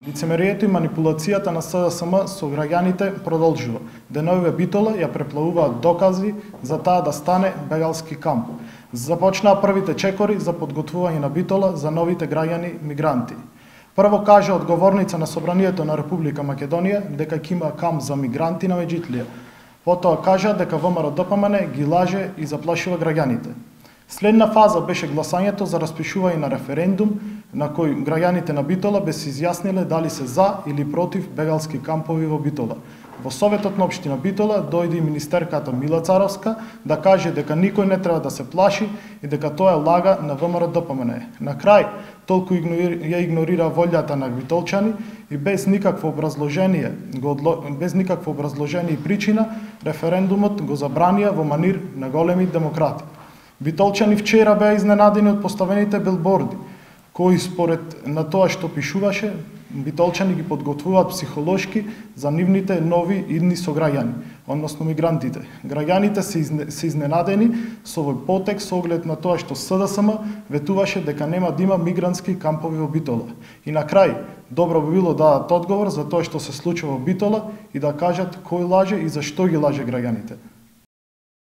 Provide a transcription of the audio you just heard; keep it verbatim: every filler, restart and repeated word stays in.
Лицемерието и манипулацијата на СДСМ со граѓаните продолжува. Деновиве Битола ја преплавуваат докази за таа да стане бегалски камп. Започнаа првите чекори за подготвување на Битола за новите граѓани мигранти. Прво кажа одговорница на Собранието на Република Македонија дека ќе има камп за мигранти на Меджитлија. Потоа кажа дека ВМРО-ДПМН ги лаже и заплашува граѓаните. Следна фаза беше гласањето за распишување на референдум на кој граѓаните на Битола бе се изјасниле дали се за или против бегалски кампови во Битола. Во Советот на општина Битола дојде и министерката Мила Царовска да каже дека никој не треба да се плаши и дека тоа е лага на ВМРО-ДПМН. На крај, толку ја игнорира волјата на битолчани и без никакво образложение, без никакво образложение и причина, референдумот го забранија во манир на големи демократи. Битолчани вчера беа изненадени од поставените билборди, кои според на тоа што пишуваше, битолчани ги подготвуваат психолошки за нивните нови идни сограѓани, односно мигрантите. Граѓаните се, изне, се изненадени со овој потекст со оглед на тоа што СДСМ ветуваше дека нема да има мигрантски кампови во Битола. И на крај, добро би било да дадат одговор за тоа што се случува во Битола и да кажат кој лаже и зашто ги лаже граѓаните.